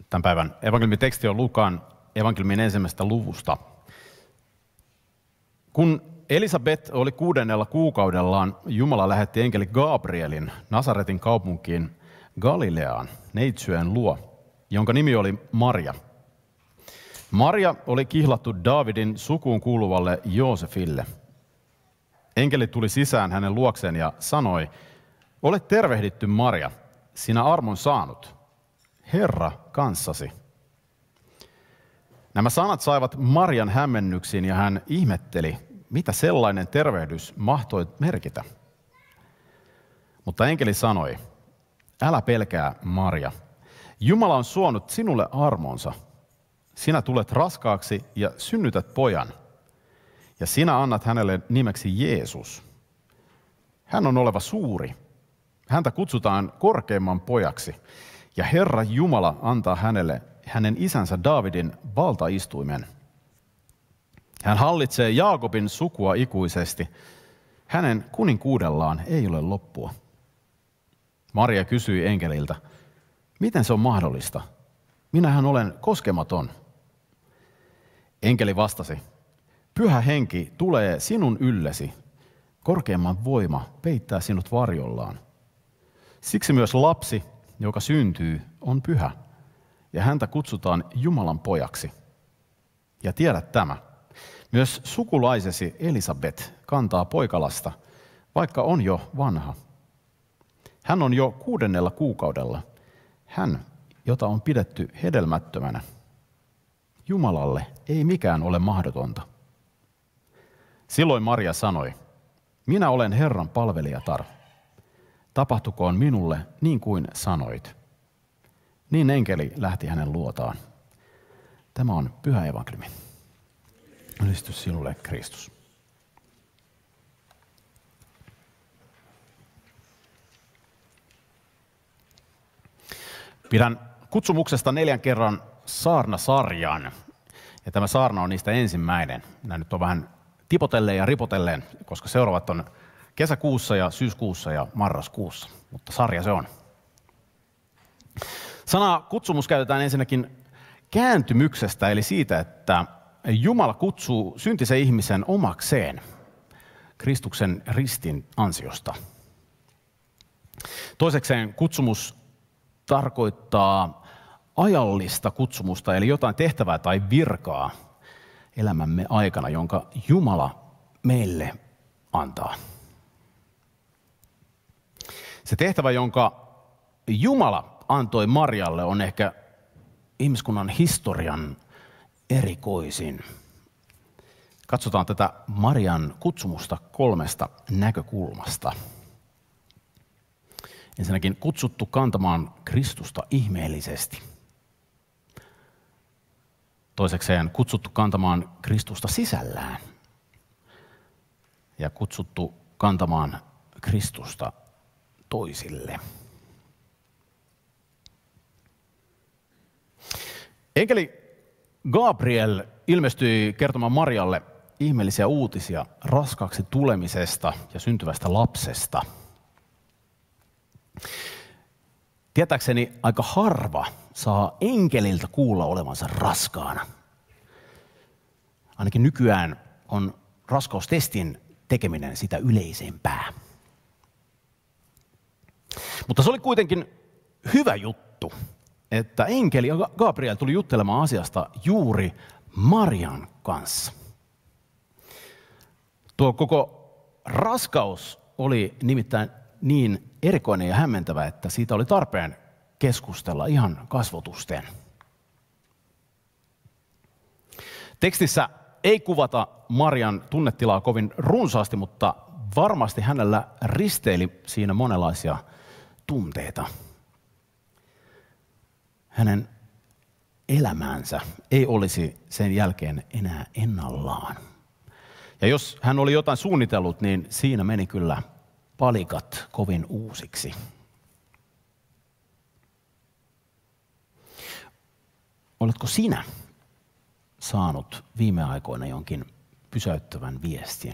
Tämän päivän evankeliumiteksti on Lukaan evankeliumin 1. luvusta. Kun Elisabet oli 6. kuukaudellaan, Jumala lähetti enkeli Gabrielin Nasaretin kaupunkiin Galileaan neitsyen luo, jonka nimi oli Maria. Maria oli kihlattu Daavidin sukuun kuuluvalle Joosefille. Enkeli tuli sisään hänen luokseen ja sanoi, olet tervehditty Maria, sinä armon saanut. Herra kanssasi. Nämä sanat saivat Marian hämmennyksiin ja hän ihmetteli, mitä sellainen tervehdys mahtoi merkitä. Mutta enkeli sanoi, älä pelkää Maria, Jumala on suonut sinulle armonsa. Sinä tulet raskaaksi ja synnytät pojan, ja sinä annat hänelle nimeksi Jeesus. Hän on oleva suuri. Häntä kutsutaan korkeimman pojaksi, ja Herra Jumala antaa hänelle hänen isänsä Daavidin valtaistuimen. Hän hallitsee Jaakobin sukua ikuisesti. Hänen kuninkuudellaan ei ole loppua. Maria kysyi enkeliltä, miten se on mahdollista? Minähän olen koskematon. Enkeli vastasi, Pyhä Henki tulee sinun yllesi. Korkeimman voima peittää sinut varjollaan. Siksi myös lapsi, joka syntyy, on pyhä, ja häntä kutsutaan Jumalan pojaksi. Ja tiedät tämä, myös sukulaisesi Elisabet kantaa poikalasta, vaikka on jo vanha. Hän on jo 6. kuukaudella, hän, jota on pidetty hedelmättömänä. Jumalalle ei mikään ole mahdotonta. Silloin Maria sanoi, minä olen Herran palvelijatar. Tapahtukoon minulle niin kuin sanoit. Niin enkeli lähti hänen luotaan. Tämä on pyhä evankeliumi. Ylistys sinulle, Kristus. Pidän kutsumuksesta 4 kerran saarnasarjan. Ja tämä saarna on niistä ensimmäinen. Nämä nyt on vähän tipotelleen ja ripotelleen, koska seuraavat on kesäkuussa ja syyskuussa ja marraskuussa. Mutta sarja se on. Sana kutsumus käytetään ensinnäkin kääntymyksestä, eli siitä, että Jumala kutsuu syntisen ihmisen omakseen Kristuksen ristin ansiosta. Toisekseen kutsumus tarkoittaa ajallista kutsumusta, eli jotain tehtävää tai virkaa elämämme aikana, jonka Jumala meille antaa. Se tehtävä, jonka Jumala antoi Marialle, on ehkä ihmiskunnan historian erikoisin. Katsotaan tätä Marian kutsumusta 3 näkökulmasta. Ensinnäkin kutsuttu kantamaan Kristusta ihmeellisesti. Toisekseen kutsuttu kantamaan Kristusta sisällään. Ja kutsuttu kantamaan Kristusta toisille. Enkeli Gabriel ilmestyi kertomaan Marialle ihmeellisiä uutisia raskaaksi tulemisesta ja syntyvästä lapsesta. Tietääkseni aika harva saa enkeliltä kuulla olevansa raskaana. Ainakin nykyään on raskaustestin tekeminen sitä yleisempää. Mutta se oli kuitenkin hyvä juttu, että enkeli Gabriel tuli juttelemaan asiasta juuri Marian kanssa. Tuo koko raskaus oli nimittäin niin erikoinen ja hämmentävä, että siitä oli tarpeen keskustella ihan kasvotusten. Tekstissä ei kuvata Marian tunnetilaa kovin runsaasti, mutta varmasti hänellä risteili siinä monenlaisia tunteita. Hänen elämänsä ei olisi sen jälkeen enää ennallaan. Ja jos hän oli jotain suunnitellut, niin siinä meni kyllä palikat kovin uusiksi. Oletko sinä saanut viime aikoina jonkin pysäyttävän viestin?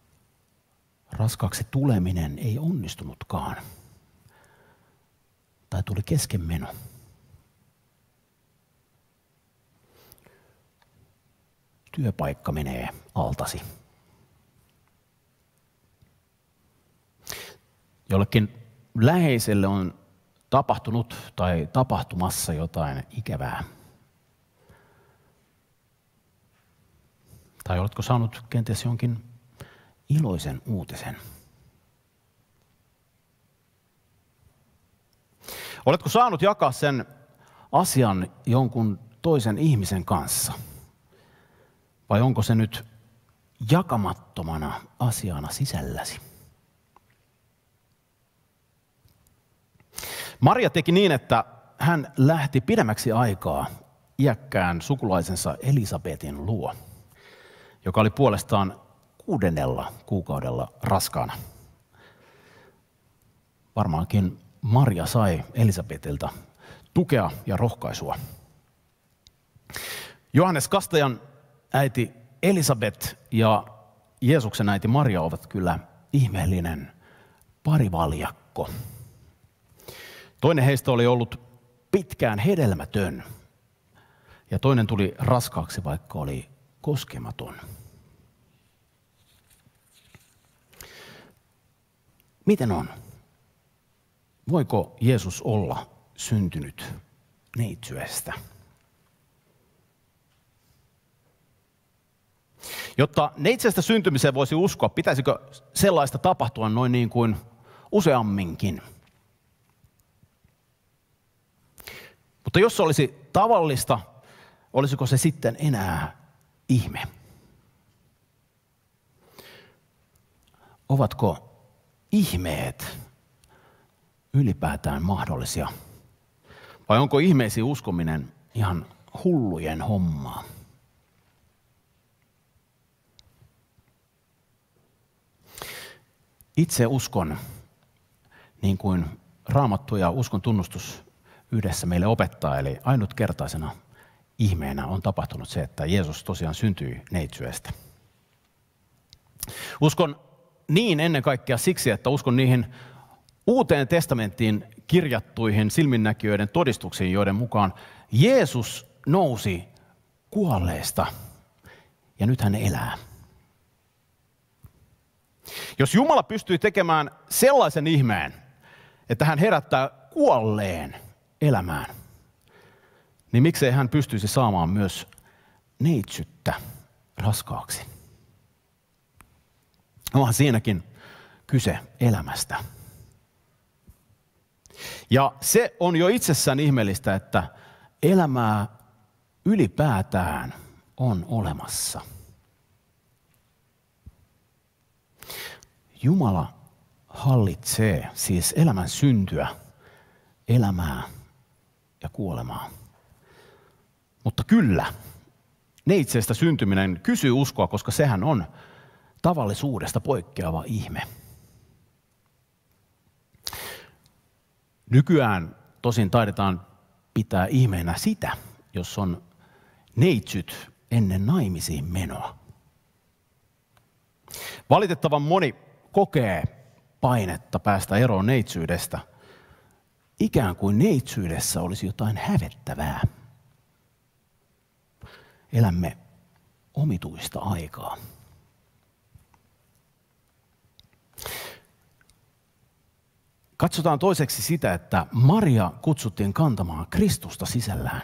Raskaaksi tuleminen ei onnistunutkaan. tai tuli keskenmeno. Työpaikka menee altasi. Jollekin läheiselle on tapahtunut tai tapahtumassa jotain ikävää. Tai oletko saanut kenties jonkin iloisen uutisen? Oletko saanut jakaa sen asian jonkun toisen ihmisen kanssa? Vai onko se nyt jakamattomana asiana sisälläsi? Maria teki niin, että hän lähti pidemmäksi aikaa iäkkään sukulaisensa Elisabetin luo, joka oli puolestaan 6. kuukaudella raskaana. Varmaankin Maria sai Elisabetilta tukea ja rohkaisua. Johannes Kastajan äiti Elisabet ja Jeesuksen äiti Maria ovat kyllä ihmeellinen parivaljakko. Toinen heistä oli ollut pitkään hedelmätön ja toinen tuli raskaaksi, vaikka oli koskematon. Miten on? Voiko Jeesus olla syntynyt neitsyestä? Jotta neitsestä syntymiseen voisi uskoa, pitäisikö sellaista tapahtua noin niin kuin useamminkin? Mutta jos se olisi tavallista, olisiko se sitten enää ihme? Ovatko ihmeet ylipäätään mahdollisia? Vai onko ihmeisiin uskominen ihan hullujen hommaa? Itse uskon, niin kuin Raamattu ja uskon tunnustus yhdessä meille opettaa, eli ainutkertaisena ihmeenä on tapahtunut se, että Jeesus tosiaan syntyi neitsyestä. Uskon niin ennen kaikkea siksi, että uskon niihin Uuteen testamenttiin kirjattuihin silminnäkijöiden todistuksiin, joiden mukaan Jeesus nousi kuolleesta ja nyt hän elää. Jos Jumala pystyy tekemään sellaisen ihmeen, että hän herättää kuolleen elämään, niin miksei hän pystyisi saamaan myös neitsyttä raskaaksi? Onhan siinäkin kyse elämästä. Ja se on jo itsessään ihmeellistä, että elämää ylipäätään on olemassa. Jumala hallitsee siis elämän syntyä, elämää ja kuolemaa. Mutta kyllä, neitseestä syntyminen kysyy uskoa, koska sehän on tavallisuudesta poikkeava ihme. Nykyään tosin taidetaan pitää ihmeenä sitä, jos on neitsyt ennen naimisiin menoa. Valitettavan moni kokee painetta päästä eroon neitsyydestä, ikään kuin neitsyydessä olisi jotain hävettävää. Elämme omituista aikaa. Katsotaan toiseksi sitä, että Maria kutsuttiin kantamaan Kristusta sisällään.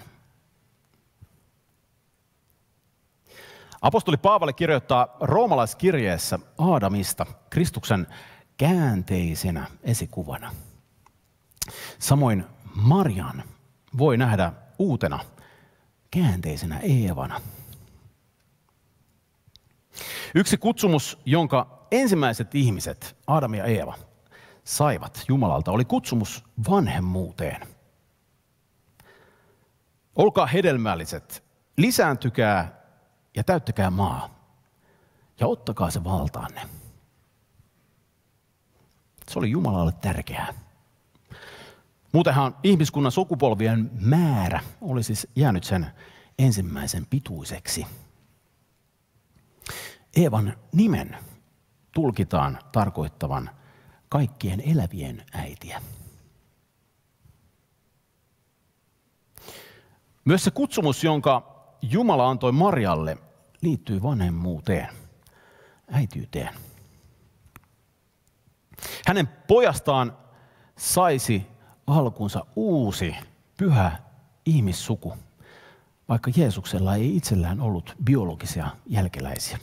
Apostoli Paavali kirjoittaa roomalaiskirjeessä Aadamista Kristuksen käänteisenä esikuvana. Samoin Marian voi nähdä uutena käänteisenä Eevana. Yksi kutsumus, jonka ensimmäiset ihmiset, Aadam ja Eeva, saivat Jumalalta, oli kutsumus vanhemmuuteen. Olkaa hedelmälliset, lisääntykää ja täyttäkää maa ja ottakaa se valtaanne. Se oli Jumalalle tärkeää. Muutenhan ihmiskunnan sukupolvien määrä oli siis jäänyt sen ensimmäisen pituiseksi. Eevan nimen tulkitaan tarkoittavan kaikkien elävien äitiä. Myös se kutsumus, jonka Jumala antoi Marjalle, liittyy vanhemmuuteen, äitiyteen. Hänen pojastaan saisi alkunsa uusi, pyhä ihmissuku, vaikka Jeesuksella ei itsellään ollut biologisia jälkeläisiä.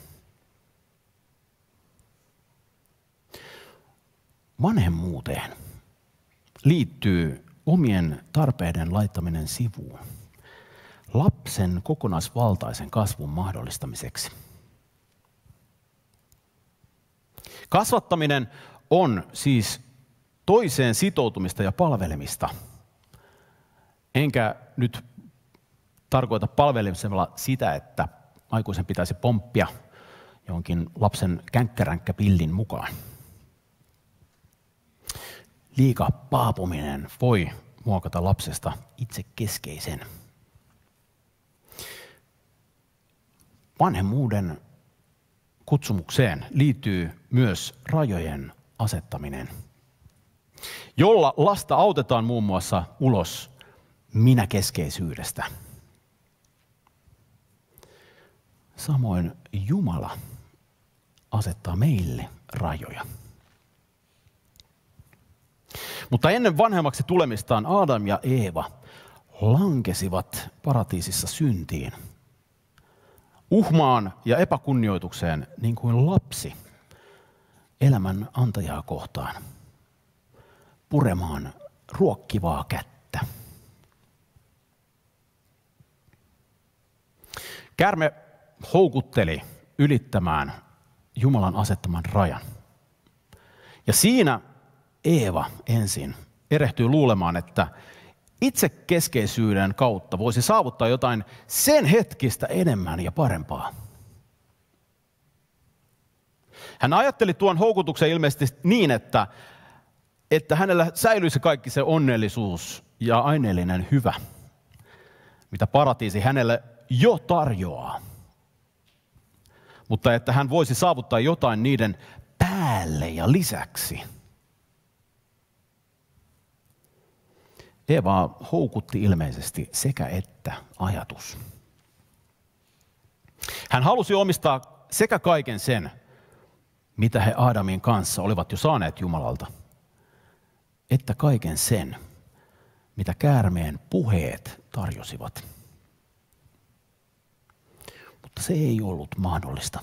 Vanhemmuuteen liittyy omien tarpeiden laittaminen sivuun lapsen kokonaisvaltaisen kasvun mahdollistamiseksi. Kasvattaminen on siis toiseen sitoutumista ja palvelemista. Enkä nyt tarkoita palvelemisella sitä, että aikuisen pitäisi pomppia jonkin lapsen känkkäränkkäpillin mukaan. Liika paapuminen voi muokata lapsesta itsekeskeisen. Vanhemmuuden kutsumukseen liittyy myös rajojen asettaminen, jolla lasta autetaan muun muassa ulos minäkeskeisyydestä. Samoin Jumala asettaa meille rajoja. Mutta ennen vanhemmaksi tulemistaan Adam ja Eeva lankesivat paratiisissa syntiin, uhmaan ja epäkunnioitukseen niin kuin lapsi elämän antajaa kohtaan, puremaan ruokkivaa kättä. Käärme houkutteli ylittämään Jumalan asettaman rajan. Ja siinä Eeva ensin erehtyy luulemaan, että itsekeskeisyyden kautta voisi saavuttaa jotain sen hetkistä enemmän ja parempaa. Hän ajatteli tuon houkutuksen ilmeisesti niin, että hänellä säilyisi kaikki se onnellisuus ja aineellinen hyvä, mitä paratiisi hänelle jo tarjoaa. Mutta että hän voisi saavuttaa jotain niiden päälle ja lisäksi. Eeva houkutti ilmeisesti sekä että ajatus. Hän halusi omistaa sekä kaiken sen, mitä he Aadamin kanssa olivat jo saaneet Jumalalta, että kaiken sen, mitä käärmeen puheet tarjosivat. Mutta se ei ollut mahdollista.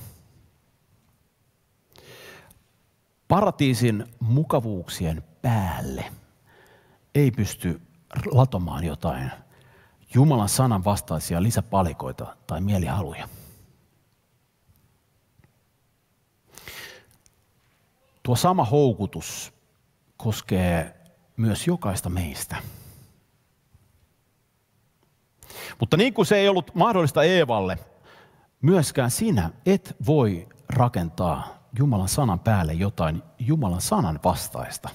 Paratiisin mukavuuksien päälle ei pysty latomaan jotain Jumalan sanan vastaisia lisäpalikoita tai mielihaluja. Tuo sama houkutus koskee myös jokaista meistä. Mutta niin kuin se ei ollut mahdollista Eevalle, myöskään sinä et voi rakentaa Jumalan sanan päälle jotain Jumalan sanan vastaista.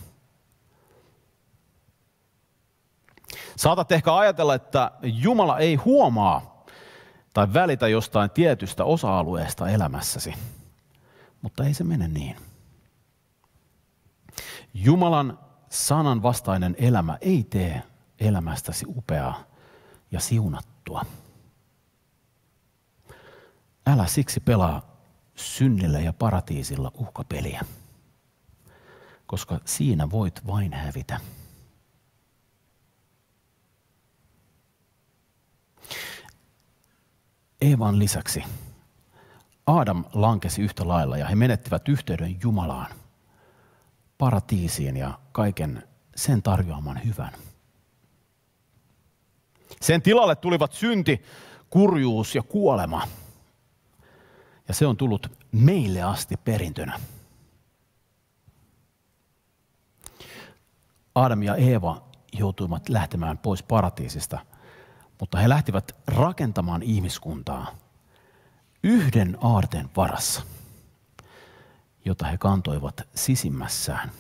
Saatat ehkä ajatella, että Jumala ei huomaa tai välitä jostain tietystä osa-alueesta elämässäsi, mutta ei se mene niin. Jumalan sanan vastainen elämä ei tee elämästäsi upeaa ja siunattua. Älä siksi pelaa synnillä ja paratiisilla uhkapeliä, koska siinä voit vain hävitä. Eevan lisäksi Adam lankesi yhtä lailla ja he menettivät yhteyden Jumalaan, paratiisiin ja kaiken sen tarjoaman hyvän. Sen tilalle tulivat synti, kurjuus ja kuolema. Ja se on tullut meille asti perintönä. Adam ja Eeva joutuivat lähtemään pois paratiisista, mutta he lähtivät rakentamaan ihmiskuntaa yhden aarteen varassa, jota he kantoivat sisimmässään.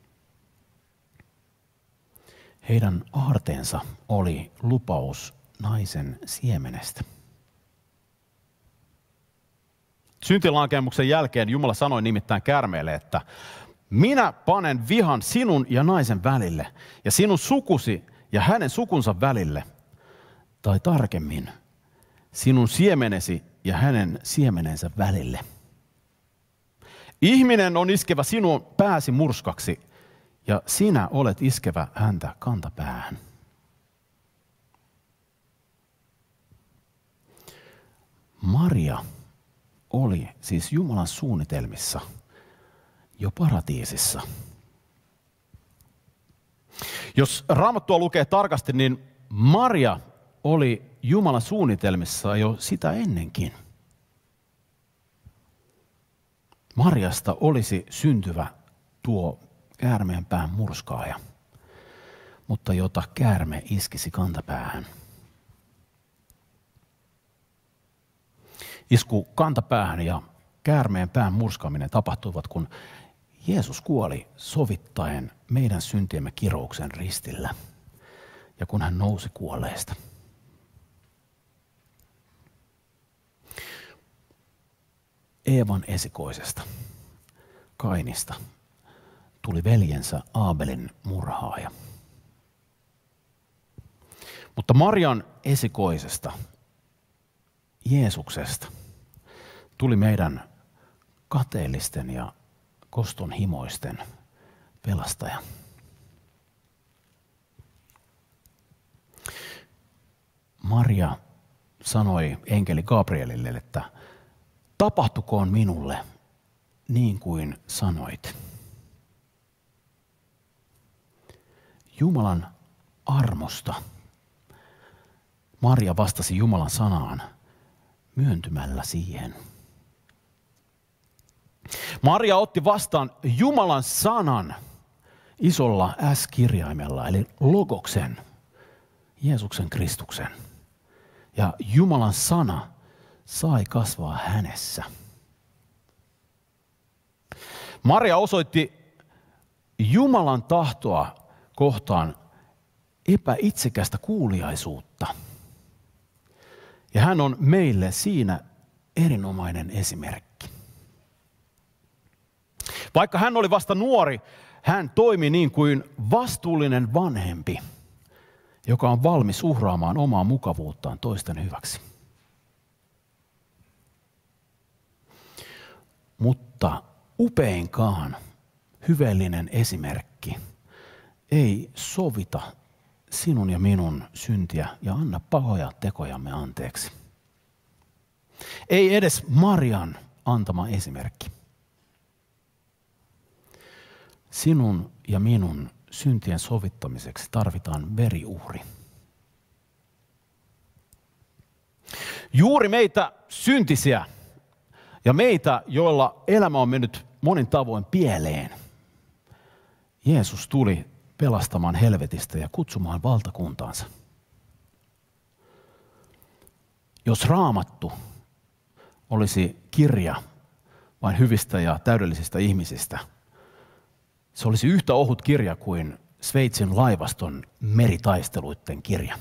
Heidän aarteensa oli lupaus naisen siemenestä. Syntilankemuksen jälkeen Jumala sanoi nimittäin käärmeelle, että minä panen vihan sinun ja naisen välille ja sinun sukusi ja hänen sukunsa välille. tai tarkemmin, sinun siemenesi ja hänen siemenensä välille. Ihminen on iskevä sinun pääsi murskaksi, ja sinä olet iskevä häntä kantapäähän. Maria oli siis Jumalan suunnitelmissa jo paratiisissa. Jos Raamattua lukee tarkasti, niin Maria oli Jumalan suunnitelmissa jo sitä ennenkin. Mariasta olisi syntyvä tuo käärmeen pään murskaaja, mutta jota käärme iskisi kantapäähän. Isku kantapäähän ja käärmeen pään murskaaminen tapahtuivat, kun Jeesus kuoli sovittaen meidän syntiemme kirouksen ristillä ja kun hän nousi kuolleista. Eevan esikoisesta, Kainista, tuli veljensä Aabelin murhaaja. Mutta Marian esikoisesta, Jeesuksesta, tuli meidän kateellisten ja kostonhimoisten pelastaja. Maria sanoi enkeli Gabrielille, että tapahtukoon minulle niin kuin sanoit. Jumalan armosta Maria vastasi Jumalan sanaan myöntymällä siihen. Maria otti vastaan Jumalan sanan isolla S-kirjaimella, eli logoksen, Jeesuksen Kristuksen. Ja Jumalan sana sai kasvaa hänessä. Maria osoitti Jumalan tahtoa kohtaan epäitsekästä kuuliaisuutta. Ja hän on meille siinä erinomainen esimerkki. Vaikka hän oli vasta nuori, hän toimi niin kuin vastuullinen vanhempi, joka on valmis uhraamaan omaa mukavuuttaan toisten hyväksi. Mutta upeinkaan hyveellinen esimerkki ei sovita sinun ja minun syntiä ja anna pahoja tekojamme anteeksi. Ei edes Marian antama esimerkki. Sinun ja minun syntien sovittamiseksi tarvitaan veriuhri. Juuri meitä syntisiä ja meitä, joilla elämä on mennyt monin tavoin pieleen, Jeesus tuli pelastamaan helvetistä ja kutsumaan valtakuntaansa. Jos Raamattu olisi kirja vain hyvistä ja täydellisistä ihmisistä, se olisi yhtä ohut kirja kuin Sveitsin laivaston meritaisteluiden kirja.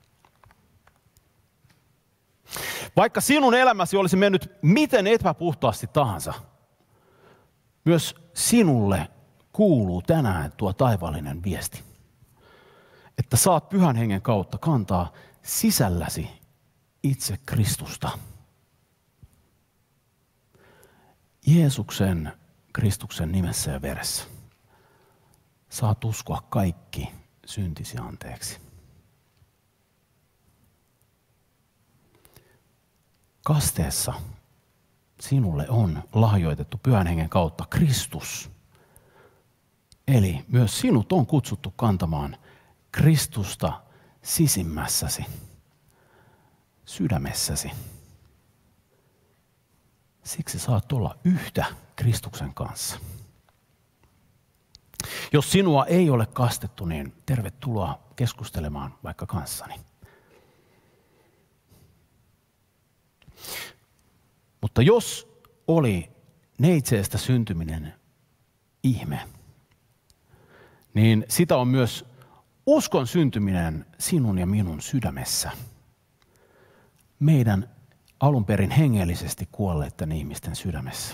Vaikka sinun elämäsi olisi mennyt miten epäpuhtaasti tahansa, myös sinulle kuuluu tänään tuo taivaallinen viesti, että saat Pyhän Hengen kautta kantaa sisälläsi itse Kristusta. Jeesuksen Kristuksen nimessä ja veressä saat uskoa kaikki syntisi anteeksi. Kasteessa sinulle on lahjoitettu Pyhän Hengen kautta Kristus. Eli myös sinut on kutsuttu kantamaan Kristusta sisimmässäsi, sydämessäsi. Siksi saat olla yhtä Kristuksen kanssa. Jos sinua ei ole kastettu, niin tervetuloa keskustelemaan vaikka kanssani. Mutta jos oli neitseestä syntyminen ihme, niin sitä on myös uskon syntyminen sinun ja minun sydämessä. Meidän alun perin hengellisesti kuolleiden ihmisten sydämessä.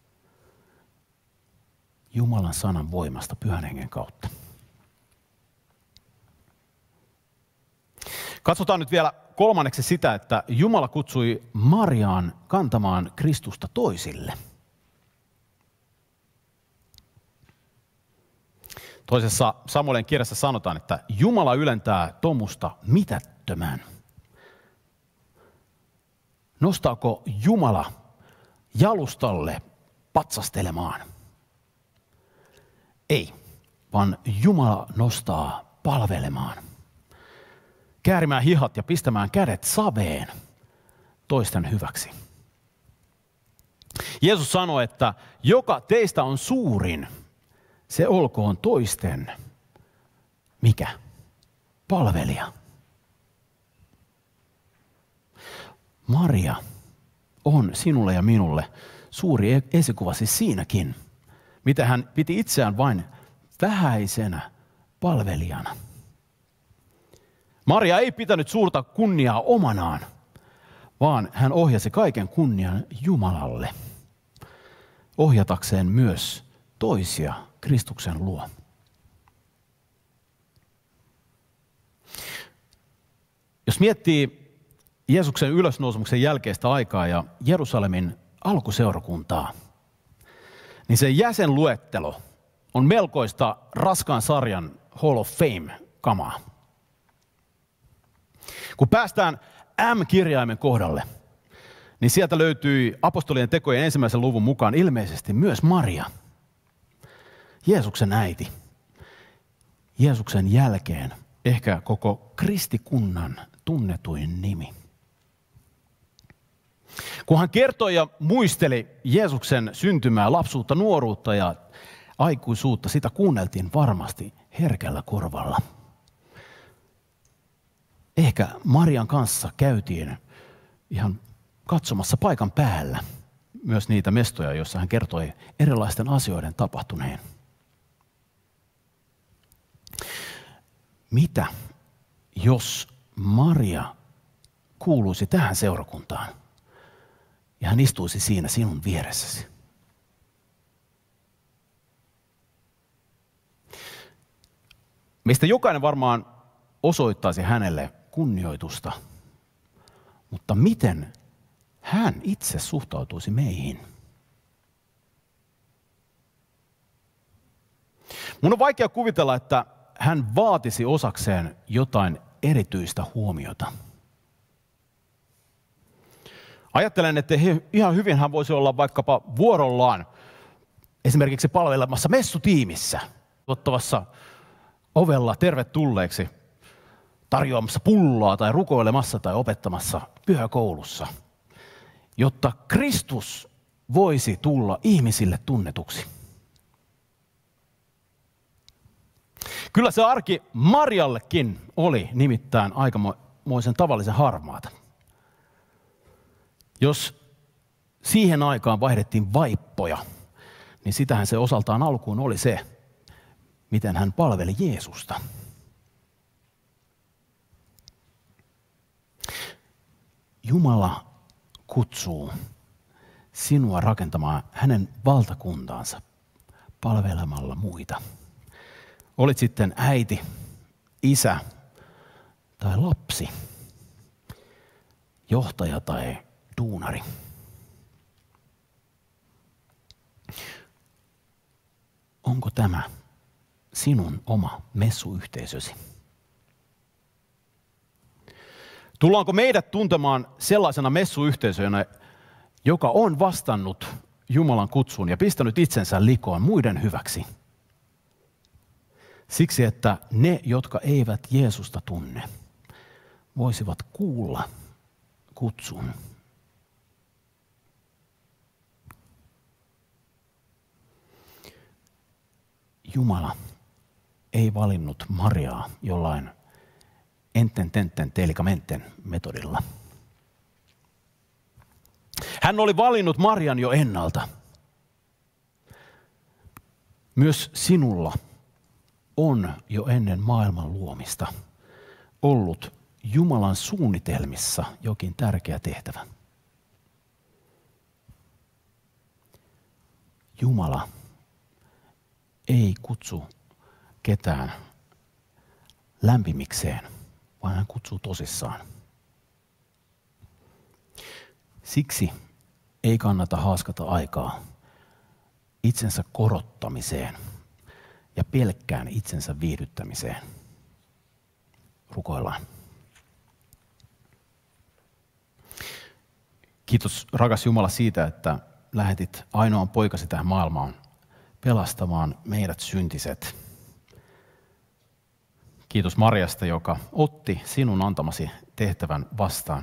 Jumalan sanan voimasta Pyhän Hengen kautta. Katsotaan nyt vielä kolmanneksi sitä, että Jumala kutsui Mariaan kantamaan Kristusta toisille. Toisessa Samuelin kirjassa sanotaan, että Jumala ylentää tomusta mitättömän. Nostaako Jumala jalustalle patsastelemaan? Ei, vaan Jumala nostaa palvelemaan. Käärimään hihat ja pistämään kädet saveen toisten hyväksi. Jeesus sanoi, että joka teistä on suurin, se olkoon toisten, mikä? Palvelija. Maria on sinulle ja minulle suuri esikuva siis siinäkin, mitä hän piti itseään vain vähäisenä palvelijana. Maria ei pitänyt suurta kunniaa omanaan, vaan hän ohjasi kaiken kunnian Jumalalle, ohjatakseen myös toisia Kristuksen luo. Jos miettii Jeesuksen ylösnousemuksen jälkeistä aikaa ja Jerusalemin alkuseurakuntaa, niin se jäsenluettelo on melkoista raskaan sarjan Hall of Fame-kamaa. Kun päästään M-kirjaimen kohdalle, niin sieltä löytyi apostolien tekojen 1. luvun mukaan ilmeisesti myös Maria, Jeesuksen äiti. Jeesuksen jälkeen ehkä koko kristikunnan tunnetuin nimi. Kun hän kertoi ja muisteli Jeesuksen syntymää, lapsuutta, nuoruutta ja aikuisuutta, sitä kuunneltiin varmasti herkällä korvalla. Ehkä Marian kanssa käytiin ihan katsomassa paikan päällä myös niitä mestoja, joissa hän kertoi erilaisten asioiden tapahtuneen. Mitä jos Maria kuuluisi tähän seurakuntaan ja hän istuisi siinä sinun vieressäsi? Meistä jokainen varmaan osoittaisi hänelle kunnioitusta, mutta miten hän itse suhtautuisi meihin? Mun on vaikea kuvitella, että hän vaatisi osakseen jotain erityistä huomiota. Ajattelen, että ihan hyvin hän voisi olla vaikkapa vuorollaan esimerkiksi palvelemassa messutiimissä, ottavassa ovella tervetulleeksi, tarjoamassa pullaa tai rukoilemassa tai opettamassa pyhäkoulussa, jotta Kristus voisi tulla ihmisille tunnetuksi. Kyllä se arki Mariallekin oli nimittäin aikamoisen tavallisen harmaata. Jos siihen aikaan vaihdettiin vaippoja, niin sitähän se osaltaan alkuun oli se, miten hän palveli Jeesusta. Jumala kutsuu sinua rakentamaan hänen valtakuntaansa palvelemalla muita. Olit sitten äiti, isä tai lapsi, johtaja tai duunari. Onko tämä sinun oma messuyhteisösi? Tullaanko meidät tuntemaan sellaisena messuyhteisönä, joka on vastannut Jumalan kutsuun ja pistänyt itsensä likoon muiden hyväksi? Siksi, että ne, jotka eivät Jeesusta tunne, voisivat kuulla kutsun. Jumala ei valinnut Mariaa jollain enten tenten telikamenten metodilla. Hän oli valinnut Marian jo ennalta. Myös sinulla on jo ennen maailman luomista ollut Jumalan suunnitelmissa jokin tärkeä tehtävä. Jumala ei kutsu ketään lämpimikseen, vaan hän kutsuu tosissaan. Siksi ei kannata haaskata aikaa itsensä korottamiseen ja pelkkään itsensä viihdyttämiseen. Rukoillaan. Kiitos rakas Jumala siitä, että lähetit ainoan poikasi tähän maailmaan pelastamaan meidät syntiset. Kiitos Mariasta, joka otti sinun antamasi tehtävän vastaan.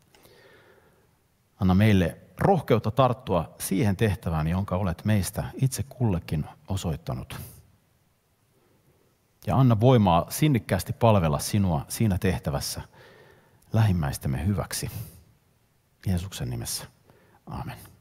Anna meille rohkeutta tarttua siihen tehtävään, jonka olet meistä itse kullekin osoittanut. Ja anna voimaa sinnikkäästi palvella sinua siinä tehtävässä lähimmäistemme hyväksi. Jeesuksen nimessä. Aamen.